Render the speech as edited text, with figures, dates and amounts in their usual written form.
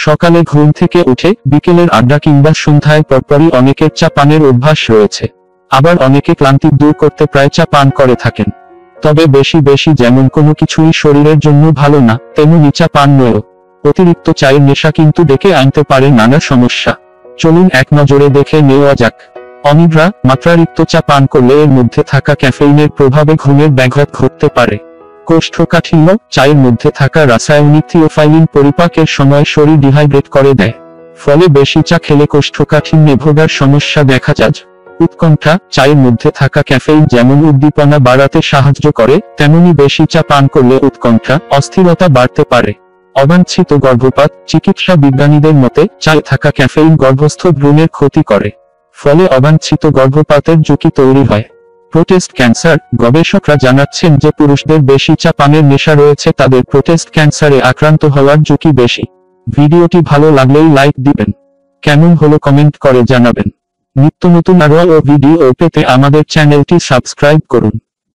সকালে ঘুম থেকে উঠে বিকেলের আড্ডা কিংবা সন্ধ্যায় পরপরই অনেকের চা পানের অভ্যাস রয়েছে। আবার অনেকে ক্লান্তি দূর করতে প্রায় চা পান করে থাকেন। তবে বেশি বেশি যেমন কোনো কিছুই শরীরের জন্য ভালো না, তেমনি চা পান নয়। অতিরিক্ত চায়ের নেশা কিন্তু ডেকে আনতে পারে নানা সমস্যা। চলুন এক নজরে দেখে নেওয়া যাক। অনিদ্রা, মাত্রাতিরিক্ত চা পান করলে এর মধ্যে থাকা ক্যাফেইনের প্রভাবে ঘুমের ব্যাঘাত ঘটতে পারে। কোষ্ঠকাঠিন্য, চায়ের মধ্যে থাকা রাসায়নিক থিওফাইলিন পরিপাকের সময় শরীর ডিহাইড্রেট করে দেয়। ফলে বেশি চা খেলে কোষ্ঠকাঠিন্যে ভোগার সমস্যা দেখা যায়। উৎকণ্ঠা, চায়ের মধ্যে থাকা ক্যাফেইন যেমন উদ্দীপনা বাড়াতে সাহায্য করে, তেমনি বেশি চা পান করলে উৎকণ্ঠা, অস্থিরতা বাড়তে পারে। অবাঞ্ছিত গর্ভপাত, চিকিৎসা বিজ্ঞানীদের মতে চায়ে থাকা ক্যাফেইন গর্ভস্থ ভ্রূণের ক্ষতি করে। ফলে অবাঞ্ছিত গর্ভপাতের ঝুঁকি তৈরি হয়। প্রোস্টেট ক্যান্সার, গবেষকরা জানাচ্ছেন যে পুরুষদের বেশি চা পানের নেশা রয়েছে তাদের প্রোস্টেট ক্যান্সারে আক্রান্ত হওয়ার ঝুঁকি বেশি। ভিডিওটি ভালো লাগলেই লাইক দিবেন। কেমন হলো কমেন্ট করে জানাবেন। নিত্য নতুন আরও ভিডিও পেতে আমাদের চ্যানেলটি সাবস্ক্রাইব করুন।